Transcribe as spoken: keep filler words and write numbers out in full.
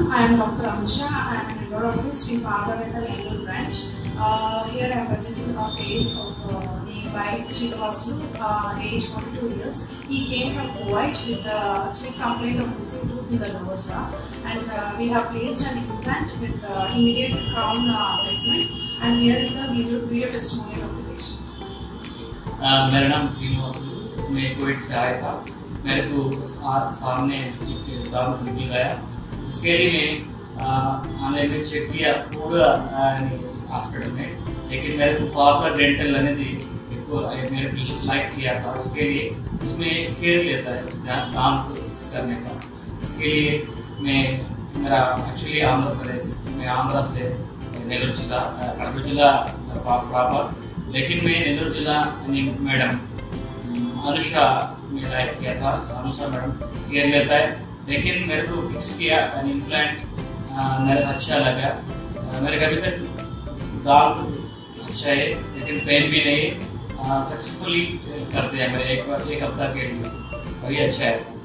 I am Doctor Amisha. I am an endodontist in Partha Dental Bangalore branch. Uh, here I am presenting our case of uh, the white Srinivasu, uh, age forty-two years. He came from Kuwait with a chief complaint of missing tooth in the lower jaw, and uh, we have placed an implant with uh, immediate crown uh, placement. And here is the video, video testimonial of the patient. uh, मेरा नाम श्रीनिवासु, मैं Kuwait से आया था। मेरे को सामने एक दाग निकल गया। इसके लिए मैं हमने भी चेक किया पूरा हॉस्पिटल में, लेकिन मेरे को पार्था डेंटल लेने दी मेरे को लाइक किया था। उसके लिए उसमें केयर लेता है दांत को फिक्स करने का। इसके लिए मैं मेरा एक्चुअली आंध्र प्रदेश में आंध्रा से नेल्लोर जिला कड़प जिला प्रॉपर, लेकिन मैं नेल्लोर जिला मैडम अनुषा में लाइक किया था। अनुषा मैडम केयर लेता है, लेकिन मेरे को फिक्स किया इम्प्लांट मेरे अच्छा लगा। मेरे को अभी तक दांत अच्छा है, लेकिन पेन भी नहीं। सक्सेसफुली करते हैं मेरे एक एक हफ्ता के लिए, अभी अच्छा है।